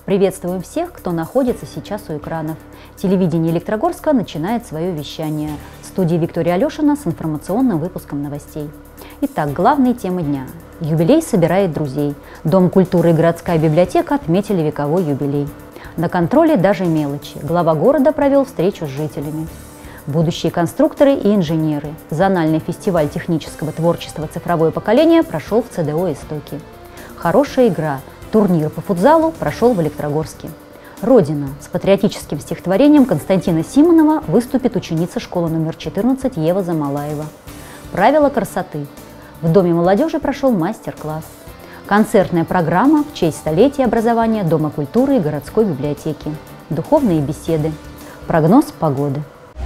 Приветствуем всех, кто находится сейчас у экранов. Телевидение Электрогорска начинает свое вещание. В студии Виктория Алешина с информационным выпуском новостей. Итак, главные темы дня. Юбилей собирает друзей. Дом культуры и городская библиотека отметили вековой юбилей. На контроле даже мелочи. Глава города провел встречу с жителями. Будущие конструкторы и инженеры. Зональный фестиваль технического творчества «Цифровое поколение» прошел в ЦДО «Истоки». Хорошая игра. Турнир по футзалу прошел в Электрогорске. «Родина» с патриотическим стихотворением Константина Симонова выступит ученица школы номер 14 Ева Замалаева. Правила красоты. В Доме молодежи прошел мастер-класс. Концертная программа в честь столетия образования Дома культуры и городской библиотеки. Духовные беседы. Прогноз погоды.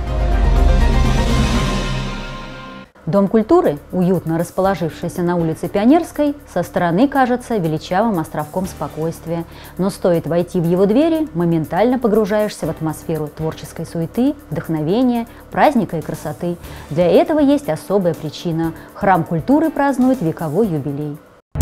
Дом культуры, уютно расположившийся на улице Пионерской, со стороны кажется величавым островком спокойствия, но стоит войти в его двери, моментально погружаешься в атмосферу творческой суеты, вдохновения, праздника и красоты. Для этого есть особая причина – храм культуры празднует вековой юбилей.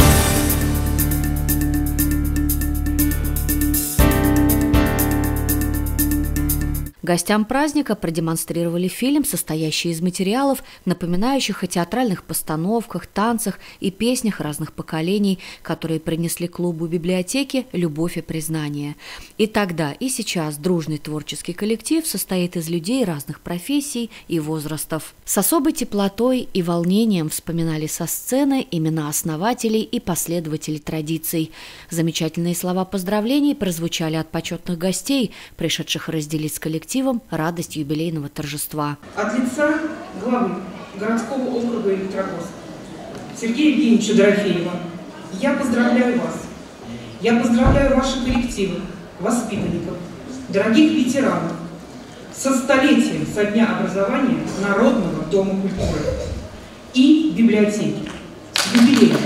Гостям праздника продемонстрировали фильм, состоящий из материалов, напоминающих о театральных постановках, танцах и песнях разных поколений, которые принесли клубу библиотеки любовь и признание. И тогда, и сейчас дружный творческий коллектив состоит из людей разных профессий и возрастов. С особой теплотой и волнением вспоминали со сцены имена основателей и последователей традиций. Замечательные слова поздравлений прозвучали от почетных гостей, пришедших разделить с коллективом радость юбилейного торжества. От лица главы городского округа Электрогорска Сергея Евгеньевича Дорофеева я поздравляю вас. Я поздравляю ваши коллективы, воспитанников, дорогих ветеранов со столетием со дня образования Народного дома культуры и библиотеки. С юбилеем.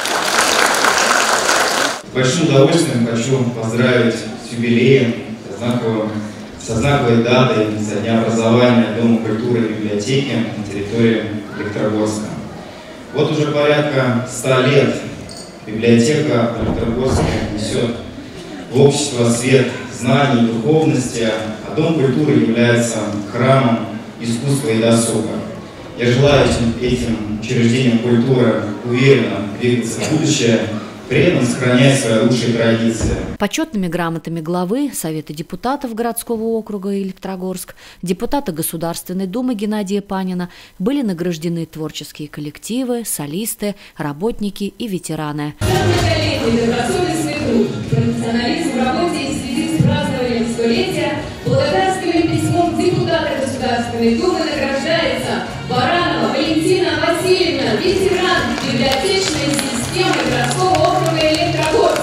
С большим удовольствием хочу поздравить с юбилеем, со знаковой датой со дня образования Дома культуры и библиотеки на территории Электрогорска. Вот уже порядка 100 лет библиотека Электрогорска несет в общество свет знаний и духовности, а Дом культуры является храмом искусства и досуга. Я желаю этим учреждениям культуры уверенно двигаться в будущее, при этом сохраняя свои лучшие традиции. Почетными грамотами главы Совета депутатов городского округа Электрогорск, депутата Государственной Думы Геннадия Панина были награждены творческие коллективы, солисты, работники и ветераны. Многолетний добросовестный труд, профессионализм в работе и в связи с празднованием столетия благодарственным письмом депутата Государственной Думы награждается Баранова Валентина Васильевна, ветеран библиотечной системы городского округа Электрогорск.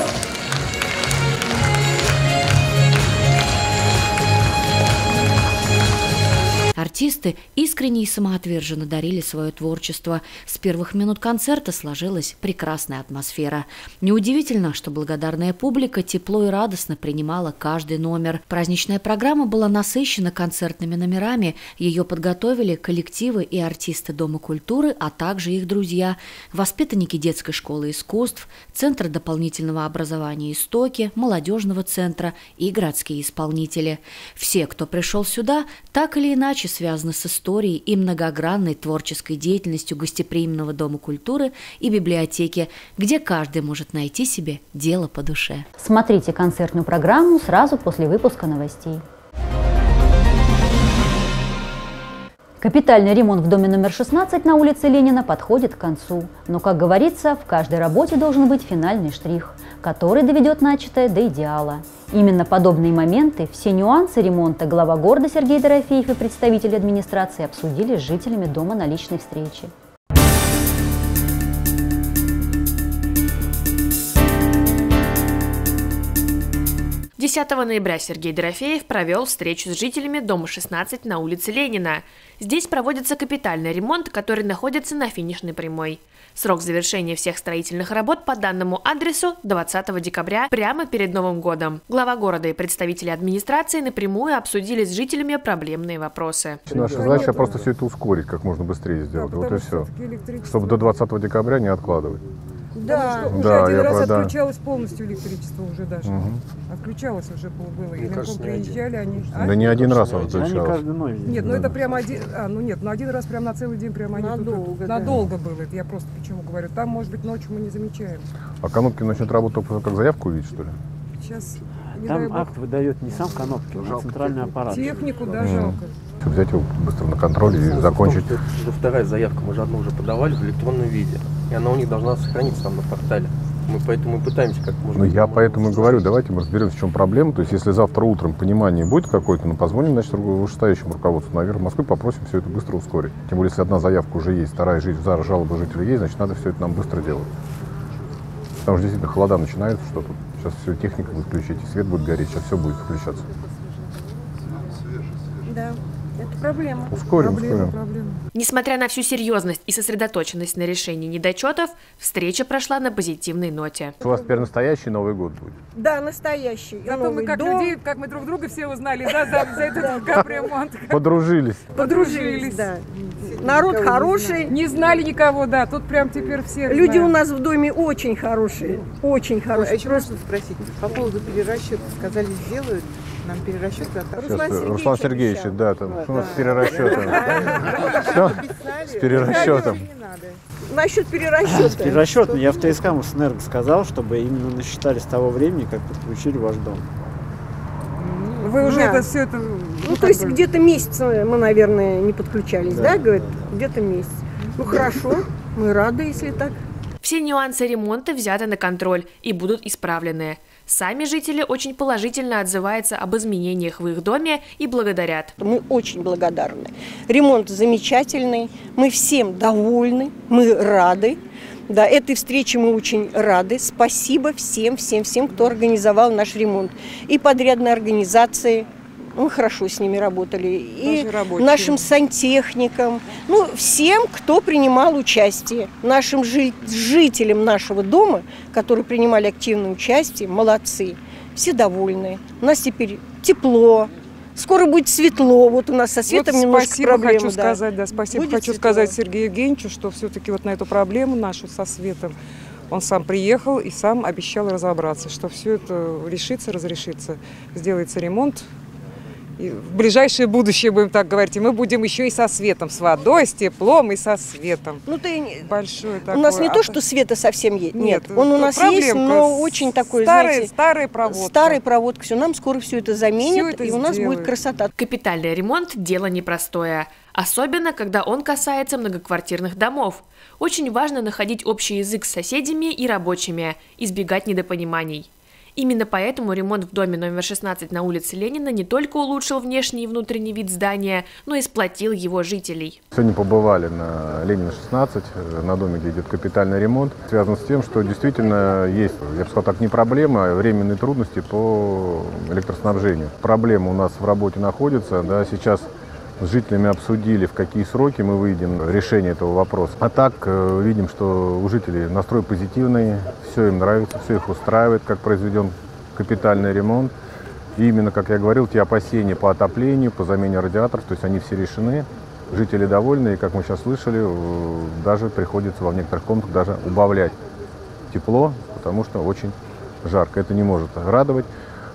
Артисты искренне и самоотверженно дарили свое творчество. С первых минут концерта сложилась прекрасная атмосфера. Неудивительно, что благодарная публика тепло и радостно принимала каждый номер. Праздничная программа была насыщена концертными номерами. Ее подготовили коллективы и артисты Дома культуры, а также их друзья, воспитанники детской школы искусств, Центра дополнительного образования «Истоки», молодежного центра и городские исполнители. Все, кто пришел сюда, так или иначе связаны с историей и многогранной творческой деятельностью гостеприимного Дома культуры и библиотеки, где каждый может найти себе дело по душе. Смотрите концертную программу сразу после выпуска новостей. Капитальный ремонт в доме номер 16 на улице Ленина подходит к концу. Но, как говорится, в каждой работе должен быть финальный штрих, который доведет начатое до идеала. Именно подобные моменты, все нюансы ремонта глава города Сергей Дорофеев и представители администрации обсудили с жителями дома на личной встрече. 10 ноября Сергей Дорофеев провел встречу с жителями дома 16 на улице Ленина. Здесь проводится капитальный ремонт, который находится на финишной прямой. Срок завершения всех строительных работ по данному адресу 20 декабря, прямо перед Новым годом. Глава города и представители администрации напрямую обсудили с жителями проблемные вопросы. Наша задача просто все это ускорить, как можно быстрее сделать. Вот и все. Чтобы до 20 декабря не откладывать. Да. Потому что уже один раз отключалось полностью электричество уже даже. Отключалось уже было. И приезжали они. Да не один раз он отключался. Нет, ну это прямо один. Один раз прямо на целый день прямо они надолго было. Это я просто почему говорю. Там, может быть, ночью мы не замечаем. А Конопки начнет работать только как заявку увидеть, что ли? Сейчас. Там акт выдает не сам Конопки, а центральный аппарат. Технику, да, жалко. Взять его быстро на контроль и закончить. Это вторая заявка, мы же одну уже подавали в электронном виде. И она у них должна сохраниться там на портале. Мы поэтому и пытаемся как можно. Ну, я поэтому и говорю, давайте мы разберемся, в чем проблема. То есть, если завтра утром понимание будет какое-то, ну, позвоним, значит, вышестоящему руководству наверх Москвы, попросим все это быстро ускорить. Тем более, если одна заявка уже есть, вторая жалоба жителей есть, значит, надо все это нам быстро делать. Потому что действительно холода начинаются, что тут сейчас все техника будет включить, и свет будет гореть, сейчас все будет включаться. Да. Это проблема. Ускорим. Несмотря на всю серьезность и сосредоточенность на решении недочетов, встреча прошла на позитивной ноте. У вас теперь настоящий Новый год будет? Да, настоящий. Зато мы как людей, как мы друг друга все узнали, да, за этот капремонт. Подружились. Подружились, да. Народ хороший. Не знали никого, да, тут прям теперь все люди у нас в доме очень хорошие, очень хорошие. Еще можно спросить, по поводу перерасчета, сказали, сделают нам перерасчет? Руслан Сергеевич, да, там, что у нас с перерасчетом? С перерасчетом. Насчет перерасчета. С перерасчетом я в ТСК Мосэнерго сказал, чтобы именно насчитали с того времени, как подключили ваш дом. Вы уже это все это... Ну, то есть где-то месяц мы, наверное, не подключались, да, говорит? Где-то месяц. Ну, хорошо, мы рады, если так. Все нюансы ремонта взяты на контроль и будут исправлены. Сами жители очень положительно отзываются об изменениях в их доме и благодарят. Мы очень благодарны. Ремонт замечательный, мы всем довольны, мы рады. Да, этой встрече мы очень рады. Спасибо всем, кто организовал наш ремонт. И подрядные организации, мы хорошо с ними работали, и нашим сантехникам, ну, всем, кто принимал участие. Нашим жителям нашего дома, которые принимали активное участие, молодцы. Все довольны. У нас теперь тепло. Скоро будет светло, вот у нас со светом немножко проблемы. Спасибо хочу сказать Сергею Евгеньевичу, что все-таки вот на эту проблему нашу со светом он сам приехал и сам обещал разобраться, что все это решится, разрешится, сделается ремонт. И в ближайшее будущее, будем так говорить, и мы будем еще и со светом, с водой, с теплом и со светом. Ну, ты... Большое такое. У нас не то, что света совсем нет. Он у нас есть, но очень такой, старая проводка. Старая проводка. Все, нам скоро все это заменят, и у нас будет красота. Капитальный ремонт – дело непростое. Особенно, когда он касается многоквартирных домов. Очень важно находить общий язык с соседями и рабочими, избегать недопониманий. Именно поэтому ремонт в доме номер 16 на улице Ленина не только улучшил внешний и внутренний вид здания, но и сплотил его жителей. Сегодня побывали на Ленина 16, на доме, где идет капитальный ремонт. Связан с тем, что действительно есть, я бы сказал так, не проблема, а временные трудности по электроснабжению. Проблема у нас в работе находится, да, сейчас с жителями обсудили, в какие сроки мы выйдем в решение этого вопроса. А так видим, что у жителей настрой позитивный, все им нравится, все их устраивает, как произведен капитальный ремонт. И именно, как я говорил, те опасения по отоплению, по замене радиаторов, то есть они все решены, жители довольны, и, как мы сейчас слышали, даже приходится во некоторых комнатах даже убавлять тепло, потому что очень жарко. Это не может радовать.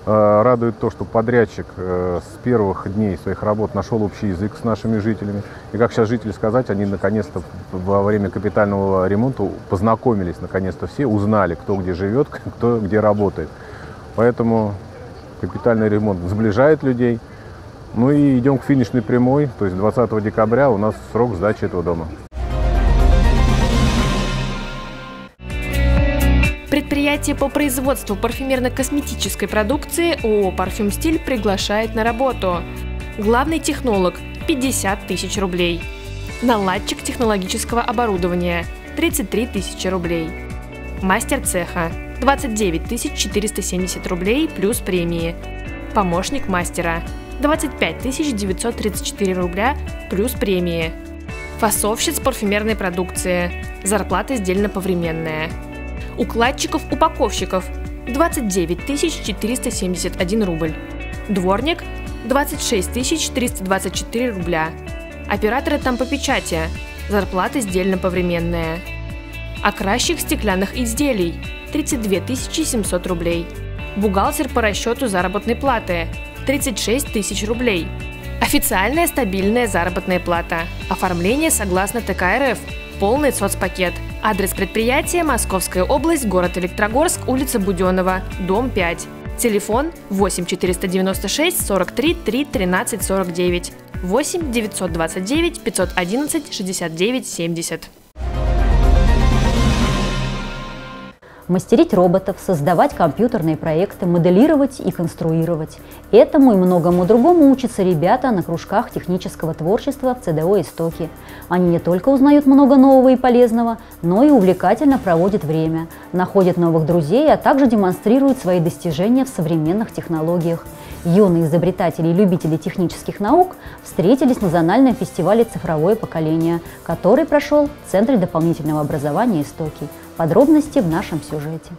Радует то, что подрядчик с первых дней своих работ нашел общий язык с нашими жителями. И как сейчас жители сказать, они наконец-то во время капитального ремонта познакомились, наконец-то все, узнали, кто где живет, кто где работает. Поэтому капитальный ремонт сближает людей. Ну и идем к финишной прямой, то есть 20 декабря у нас срок сдачи этого дома. Предприятие по производству парфюмерно-косметической продукции ООО «Парфюм Стиль» приглашает на работу. Главный технолог – 50 тысяч рублей. Наладчик технологического оборудования – 33 тысячи рублей. Мастер цеха – 29 470 рублей плюс премии. Помощник мастера – 25 934 рубля плюс премии. Фасовщиц парфюмерной продукции. Зарплата сдельно-повременная. Укладчиков-упаковщиков – 29 471 рубль. Дворник – 26 324 рубля. Операторы тампопечати – зарплата сдельно-повременная. Окрасчик стеклянных изделий – 32 700 рублей. Бухгалтер по расчету заработной платы – 36 тысяч рублей. Официальная стабильная заработная плата. Оформление согласно ТК РФ. Полный соцпакет. Адрес предприятия – Московская область, город Электрогорск, улица Буденова, дом 5. Телефон 8 496 43 3 13 49. 8 929 511 69 70. Мастерить роботов, создавать компьютерные проекты, моделировать и конструировать. Этому и многому другому учатся ребята на кружках технического творчества в ЦДО «Истоки». Они не только узнают много нового и полезного, но и увлекательно проводят время, находят новых друзей, а также демонстрируют свои достижения в современных технологиях. Юные изобретатели и любители технических наук встретились на зональном фестивале «Цифровое поколение», который прошел в Центре дополнительного образования «Истоки». Подробности в нашем сюжете.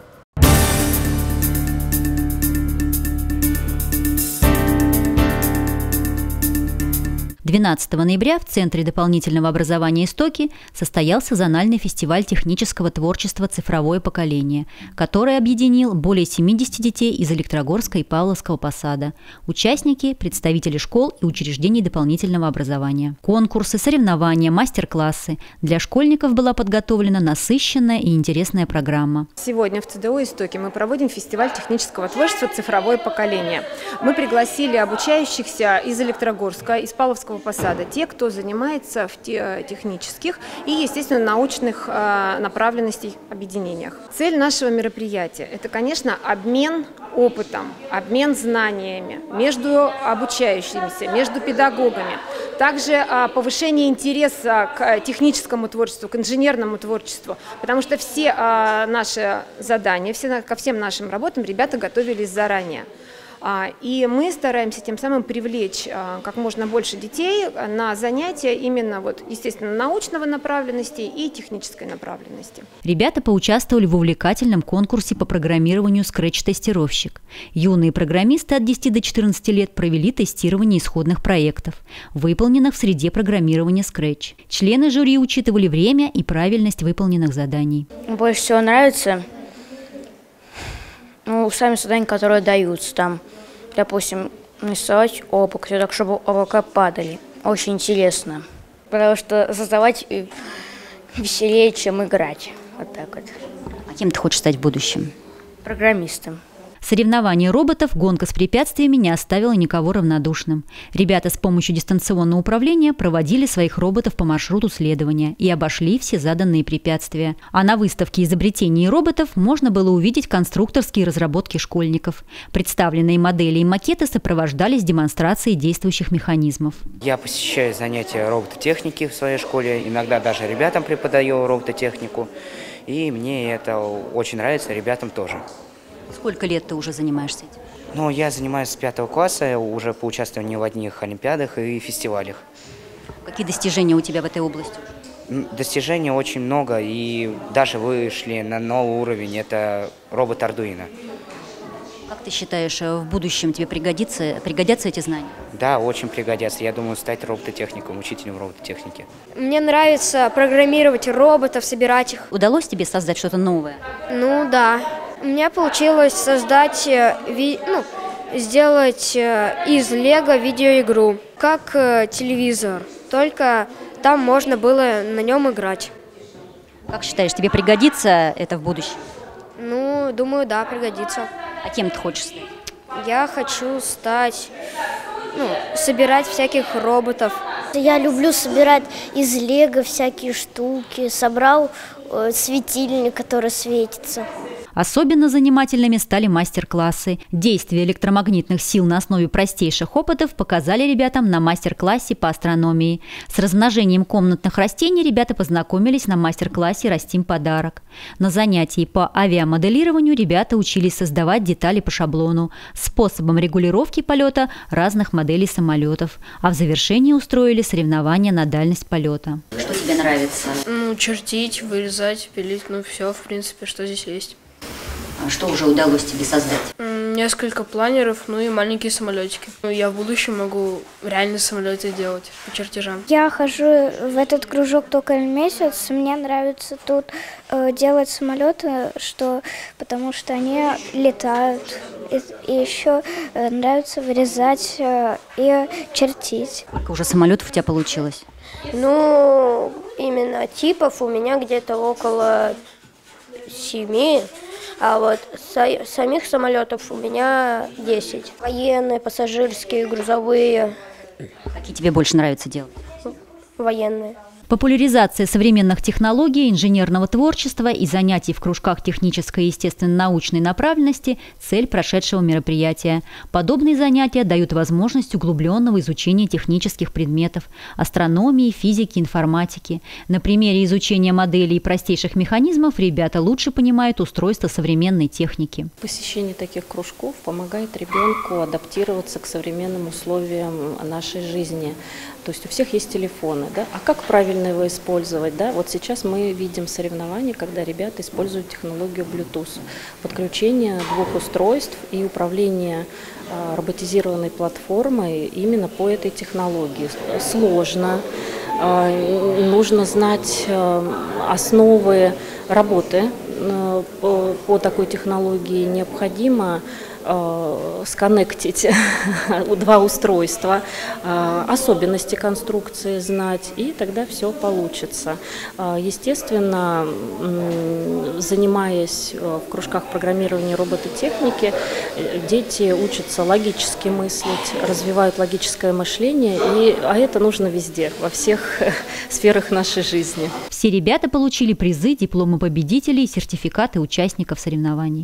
12 ноября в Центре дополнительного образования «Истоки» состоялся зональный фестиваль технического творчества «Цифровое поколение», который объединил более 70 детей из Электрогорска и Павловского посада. Участники – представители школ и учреждений дополнительного образования. Конкурсы, соревнования, мастер-классы. Для школьников была подготовлена насыщенная и интересная программа. Сегодня в ЦДО «Истоки» мы проводим фестиваль технического творчества «Цифровое поколение». Мы пригласили обучающихся из Электрогорска, из Павловского посада, те, кто занимается в технических и, естественно, научных направленностей объединениях. Цель нашего мероприятия – это, конечно, обмен опытом, обмен знаниями между обучающимися, между педагогами. Также повышение интереса к техническому творчеству, к инженерному творчеству, потому что все наши задания, ко всем нашим работам ребята готовились заранее. И мы стараемся тем самым привлечь как можно больше детей на занятия именно, естественно, научного направленности и технической направленности. Ребята поучаствовали в увлекательном конкурсе по программированию Scratch-тестировщик. Юные программисты от 10 до 14 лет провели тестирование исходных проектов, выполненных в среде программирования Scratch. Члены жюри учитывали время и правильность выполненных заданий. Больше всего нравится сами задания, которые даются там. Допустим, рисовать облако, все так, чтобы облака падали. Очень интересно. Потому что создавать веселее, чем играть. Вот так вот. А кем ты хочешь стать в будущем? Программистом. Соревнование роботов, гонка с препятствиями не оставила никого равнодушным. Ребята с помощью дистанционного управления проводили своих роботов по маршруту следования и обошли все заданные препятствия. А на выставке изобретений роботов можно было увидеть конструкторские разработки школьников. Представленные модели и макеты сопровождались демонстрацией действующих механизмов. Я посещаю занятия робототехники в своей школе, иногда даже ребятам преподаю робототехнику. И мне это очень нравится, ребятам тоже. Сколько лет ты уже занимаешься этим? Ну, я занимаюсь с 5 класса, уже поучаствовал не в одних олимпиадах и фестивалях. Какие достижения у тебя в этой области? Достижений очень много, и даже вышли на новый уровень. Это робот Ардуино. Как ты считаешь, в будущем тебе пригодятся эти знания? Да, очень пригодятся. Я думаю, стать робототехником, учителем робототехники. Мне нравится программировать роботов, собирать их. Удалось тебе создать что-то новое? Ну да. У меня получилось создать, сделать из Лего видеоигру, как телевизор, только там можно было на нем играть. Как считаешь, тебе пригодится это в будущем? Ну, думаю, да, пригодится. А кем ты хочешь стать? Я хочу стать, собирать всяких роботов. Я люблю собирать из Лего всякие штуки. Собрал светильник, который светится. Особенно занимательными стали мастер-классы. Действие электромагнитных сил на основе простейших опытов показали ребятам на мастер-классе по астрономии. С размножением комнатных растений ребята познакомились на мастер-классе «Растим подарок». На занятии по авиамоделированию ребята учились создавать детали по шаблону, способом регулировки полета разных моделей самолетов. А в завершении устроили соревнования на дальность полета. Что тебе нравится? Чертить, вырезать, пилить, все, в принципе, что здесь есть. Что уже удалось тебе создать? Несколько планеров, ну и маленькие самолетики. Я в будущем могу реально самолеты делать по чертежам. Я хожу в этот кружок только месяц. Мне нравится тут делать самолеты, потому что они летают. И еще нравится вырезать и чертить. Сколько уже самолетов у тебя получилось? Ну, именно типов у меня где-то около 7. А вот самих самолетов у меня 10. Военные, пассажирские, грузовые. Какие тебе больше нравится делать? Военные. Популяризация современных технологий, инженерного творчества и занятий в кружках технической и естественно-научной направленности – цель прошедшего мероприятия. Подобные занятия дают возможность углубленного изучения технических предметов – астрономии, физики, информатики. На примере изучения моделей и простейших механизмов ребята лучше понимают устройство современной техники. Посещение таких кружков помогает ребенку адаптироваться к современным условиям нашей жизни. То есть у всех есть телефоны, да? А как правильно его использовать? Да? Вот сейчас мы видим соревнования, когда ребята используют технологию Bluetooth. Подключение 2 устройств и управление роботизированной платформой именно по этой технологии. Сложно, нужно знать основы работы по такой технологии. Необходимо сконнектить 2 устройства, особенности конструкции знать, и тогда все получится. Естественно, занимаясь в кружках программирования и робототехники, дети учатся логически мыслить, развивают логическое мышление, а это нужно везде, во всех сферах нашей жизни. Все ребята получили призы, дипломы победителей и сертификаты участников соревнований.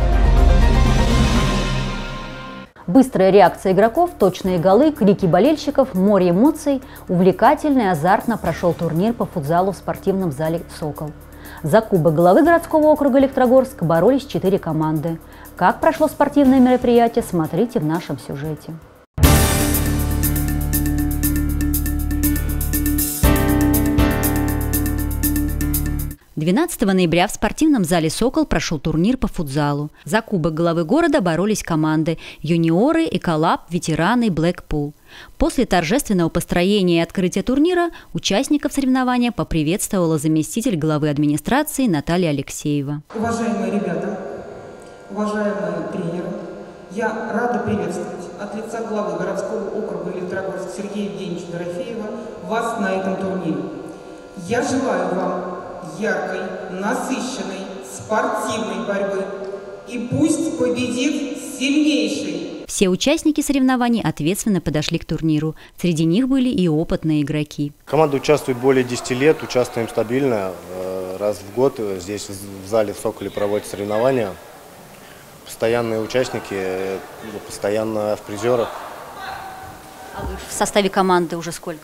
Быстрая реакция игроков, точные голы, крики болельщиков, море эмоций, увлекательно и азартно прошел турнир по футзалу в спортивном зале «Сокол». За кубок главы городского округа Электрогорск боролись 4 команды. Как прошло спортивное мероприятие, смотрите в нашем сюжете. 12 ноября в спортивном зале «Сокол» прошел турнир по футзалу. За кубок главы города боролись команды «Юниоры», «Эколаб», «Ветераны», «Блэкпул». После торжественного построения и открытия турнира участников соревнования поприветствовала заместитель главы администрации Наталья Алексеева. Уважаемые ребята, уважаемые тренеры, я рада приветствовать от лица главы городского округа Электрогорск Сергея Евгеньевича Дорофеева вас на этом турнире. Я желаю вам яркой, насыщенной, спортивной борьбы. И пусть победит сильнейший. Все участники соревнований ответственно подошли к турниру. Среди них были и опытные игроки. Команда участвует более 10 лет, участвуем стабильно. Раз в год здесь в зале в «Соколе» проводят соревнования. Постоянные участники, постоянно в призерах. А вы в составе команды уже сколько?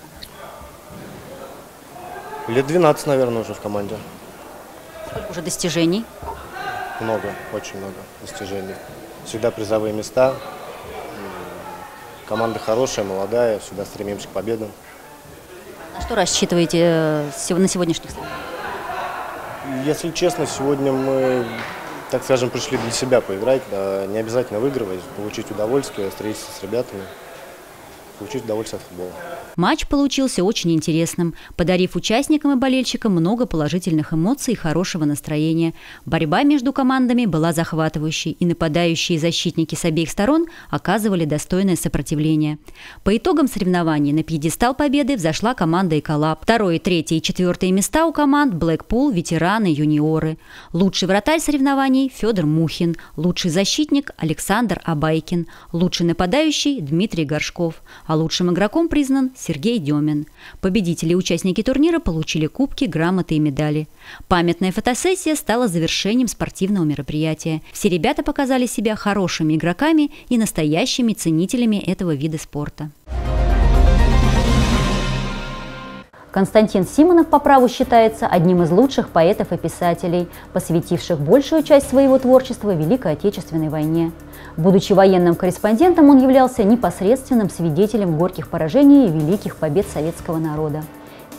Лет 12, наверное, уже в команде. Сколько уже достижений? Много, очень много достижений. Всегда призовые места. Команда хорошая, молодая, всегда стремимся к победам. На что рассчитываете на сегодняшних соревнованиях? Если честно, сегодня мы, так скажем, пришли для себя поиграть. Не обязательно выигрывать, получить удовольствие, встретиться с ребятами, получить удовольствие от футбола. Матч получился очень интересным, подарив участникам и болельщикам много положительных эмоций и хорошего настроения. Борьба между командами была захватывающей, и нападающие и защитники с обеих сторон оказывали достойное сопротивление. По итогам соревнований на пьедестал победы взошла команда «Эколаб». 2-е, 3-е и 4-е места у команд «Блэкпул», «Ветераны», «Юниоры». Лучший вратарь соревнований – Федор Мухин, лучший защитник – Александр Абайкин, лучший нападающий – Дмитрий Горшков, а лучшим игроком признан Сергей Демин. Победители и участники турнира получили кубки, грамоты и медали. Памятная фотосессия стала завершением спортивного мероприятия. Все ребята показали себя хорошими игроками и настоящими ценителями этого вида спорта. Константин Симонов по праву считается одним из лучших поэтов и писателей, посвятивших большую часть своего творчества Великой Отечественной войне. Будучи военным корреспондентом, он являлся непосредственным свидетелем горьких поражений и великих побед советского народа.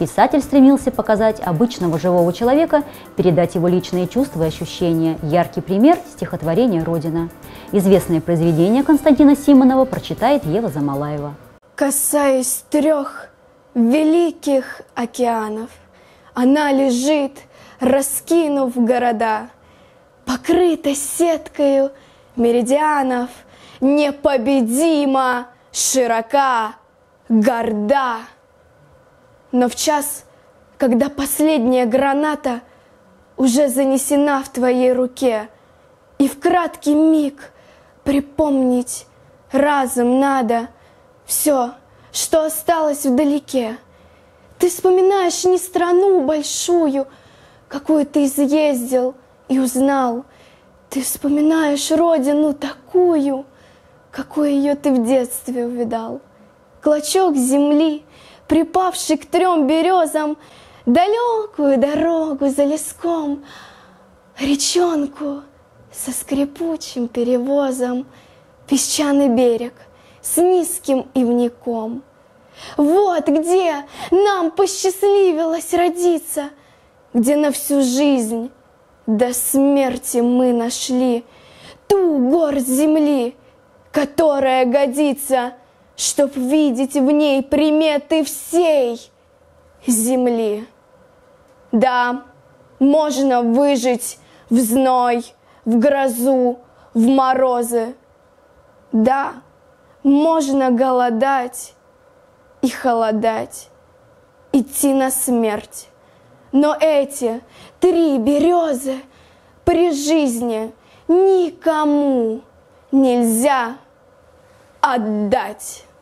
Писатель стремился показать обычного живого человека, передать его личные чувства и ощущения. Яркий пример – стихотворение «Родина». Известное произведение Константина Симонова прочитает Ева Замалаева. Касаясь 3 великих океанов, она лежит, раскинув города, покрыта сеткою меридианов, непобедима, широка, горда. Но в час, когда последняя граната уже занесена в твоей руке, и в краткий миг припомнить разом надо все, что осталось вдалеке. Ты вспоминаешь не страну большую, какую ты изъездил и узнал. Ты вспоминаешь родину такую, какой ее ты в детстве увидал. Клочок земли, припавший к 3 березам, далекую дорогу за леском, речонку со скрипучим перевозом, песчаный берег с низким ивняком. Вот где нам посчастливилось родиться, где на всю жизнь до смерти мы нашли ту горсть земли, которая годится, чтоб видеть в ней приметы всей земли. Да, можно выжить в зной, в грозу, в морозы. Да, можно голодать и холодать, идти на смерть. Но эти 3 березы при жизни никому нельзя отдать.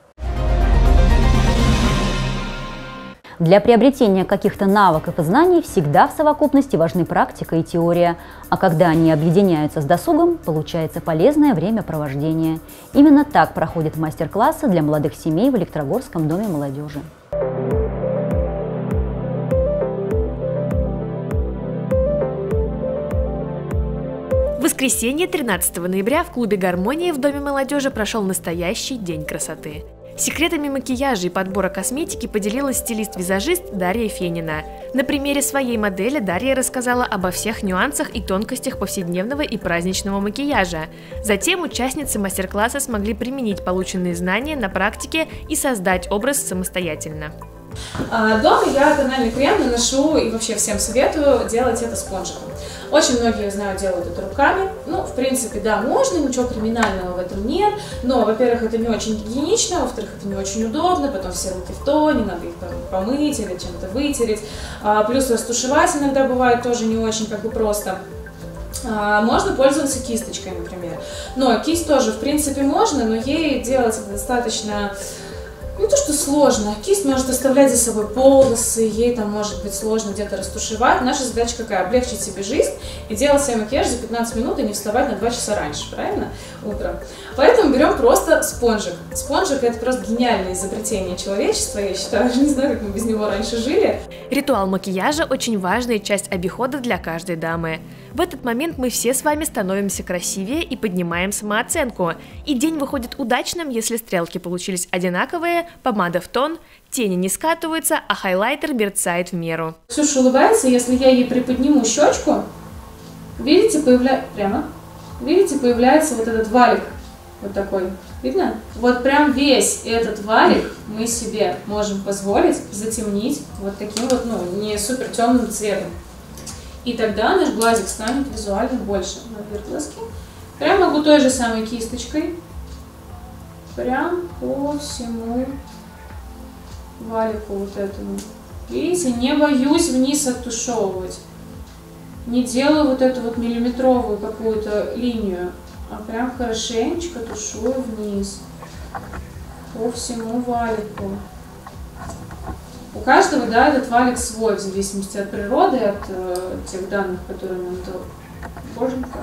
Для приобретения каких-то навыков и знаний всегда в совокупности важны практика и теория, а когда они объединяются с досугом, получается полезное времяпровождение. Именно так проходят мастер-классы для молодых семей в Электрогорском доме молодежи. В воскресенье 13 ноября в клубе «Гармония» в Доме молодежи прошел настоящий день красоты. Секретами макияжа и подбора косметики поделилась стилист-визажист Дарья Фенина. На примере своей модели Дарья рассказала обо всех нюансах и тонкостях повседневного и праздничного макияжа. Затем участницы мастер-класса смогли применить полученные знания на практике и создать образ самостоятельно. Дома я тональный крем наношу и вообще всем советую делать это спонжиком. Очень многие, я знаю, делают это руками. Ну, в принципе, да, можно, ничего криминального в этом нет. Но, во-первых, это не очень гигиенично, во-вторых, это не очень удобно. Потом все руки в тоне, надо их там помыть или чем-то вытереть. Плюс растушевать иногда бывает тоже не очень просто. Можно пользоваться кисточкой, например. Но кисть тоже, в принципе, можно, но ей делать это достаточно... Не то, что сложно. Кисть может оставлять за собой полосы, ей там может быть сложно где-то растушевать. Наша задача какая? Облегчить себе жизнь и делать себе макияж за 15 минут и не вставать на 2 часа раньше, правильно? Утром. Поэтому берем просто спонжик. Спонжик — это просто гениальное изобретение человечества, я считаю. Не знаю, как мы без него раньше жили. Ритуал макияжа – очень важная часть обихода для каждой дамы. В этот момент мы все с вами становимся красивее и поднимаем самооценку. И день выходит удачным, если стрелки получились одинаковые, помада в тон, тени не скатываются, а хайлайтер мерцает в меру. Ксюша улыбается, если я ей приподниму щечку, видите, появляется вот этот валик, вот такой, видно? Вот прям весь этот валик мы себе можем позволить затемнить вот таким вот, не супер темным цветом. И тогда наш глазик станет визуально больше. Наверх глазки. Прям могу той же самой кисточкой прям по всему валику вот этому. Видите, не боюсь вниз оттушевывать. Не делаю вот эту вот миллиметровую какую-то линию, а прям хорошенечко тушую вниз по всему валику. У каждого, да, этот валик свой, в зависимости от природы, от тех данных, которые нам дал Боженька.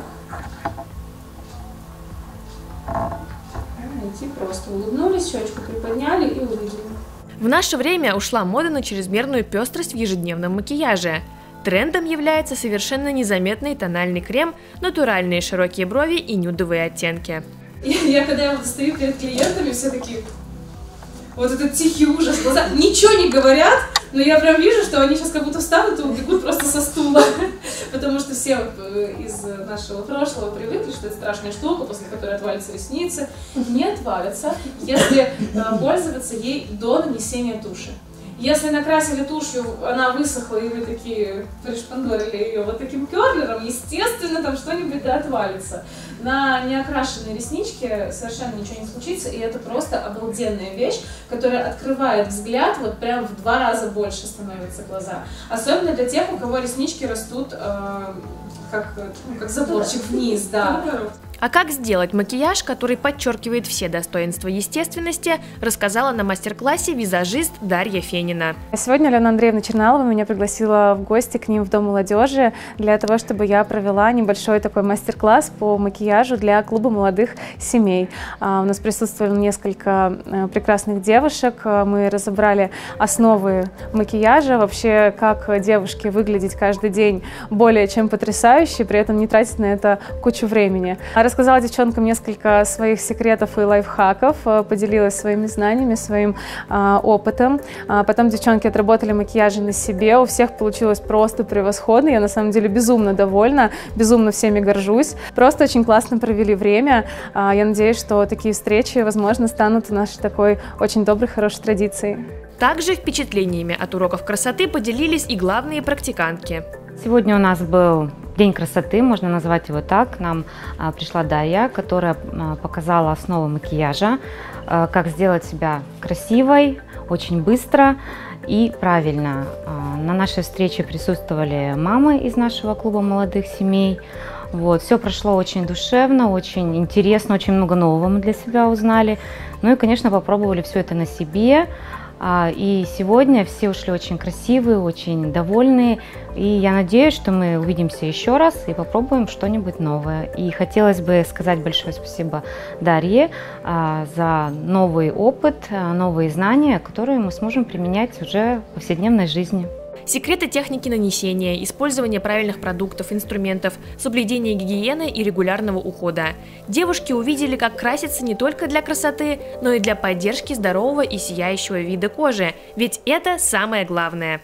Идти просто улыбнулись, щечку приподняли и увидели. В наше время ушла мода на чрезмерную пестрость в ежедневном макияже. Трендом является совершенно незаметный тональный крем, натуральные широкие брови и нюдовые оттенки. Я когда его достаю перед клиентами, все такие... вот этот тихий ужас, глаза ничего не говорят, но я прям вижу, что они сейчас как будто встанут и убегут просто со стула, потому что все из нашего прошлого привыкли, что это страшная штука, после которой отвалятся ресницы. Не отвалятся, если пользоваться ей до нанесения туши. Если накрасили тушью, она высохла, и вы такие пришпандорили ее вот таким керлером, естественно, там что-нибудь да отвалится. На неокрашенной ресничке совершенно ничего не случится, и это просто обалденная вещь, которая открывает взгляд, вот прям в 2 раза больше становятся глаза. Особенно для тех, у кого реснички растут как заборчик вниз, да. А как сделать макияж, который подчеркивает все достоинства естественности, рассказала на мастер-классе визажист Дарья Фенина. Сегодня Алена Андреевна Черналова меня пригласила в гости к ним в Дом молодежи для того, чтобы я провела небольшой такой мастер-класс по макияжу для клуба молодых семей. У нас присутствовали несколько прекрасных девушек, мы разобрали основы макияжа, вообще как девушке выглядеть каждый день более чем потрясающе, при этом не тратить на это кучу времени. Рассказала девчонкам несколько своих секретов и лайфхаков, поделилась своими знаниями, своим опытом. Потом девчонки отработали макияжи на себе, у всех получилось просто превосходно. Я на самом деле безумно довольна, безумно всеми горжусь. Просто очень классно провели время. Я надеюсь, что такие встречи, возможно, станут нашей такой очень доброй, хорошей традицией. Также впечатлениями от уроков красоты поделились и главные практикантки. Сегодня у нас был День красоты, можно назвать его так. К нам пришла Дарья, которая показала основы макияжа, как сделать себя красивой, очень быстро и правильно. На нашей встрече присутствовали мамы из нашего клуба молодых семей. Вот, все прошло очень душевно, очень интересно, очень много нового мы для себя узнали. Ну и, конечно, попробовали все это на себе. И сегодня все ушли очень красивые, очень довольные. И я надеюсь, что мы увидимся еще раз и попробуем что-нибудь новое. И хотелось бы сказать большое спасибо Дарье за новый опыт, новые знания, которые мы сможем применять уже в повседневной жизни. Секреты техники нанесения, использование правильных продуктов, инструментов, соблюдение гигиены и регулярного ухода. Девушки увидели, как краситься не только для красоты, но и для поддержки здорового и сияющего вида кожи. Ведь это самое главное.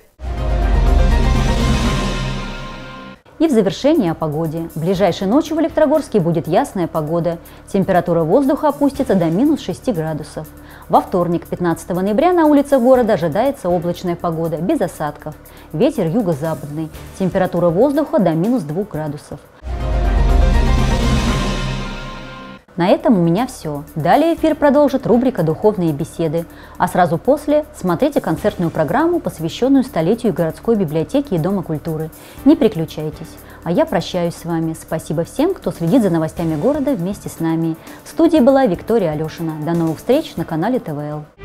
И в завершение о погоде. Ближайшей ночью в Электрогорске будет ясная погода. Температура воздуха опустится до -6 градусов. Во вторник, 15 ноября, на улицах города ожидается облачная погода, без осадков. Ветер юго-западный. Температура воздуха до -2 градусов. На этом у меня все. Далее эфир продолжит рубрика «Духовные беседы». А сразу после смотрите концертную программу, посвященную столетию городской библиотеки и Дома культуры. Не переключайтесь. А я прощаюсь с вами. Спасибо всем, кто следит за новостями города вместе с нами. В студии была Виктория Алешина. До новых встреч на канале ТВЛ.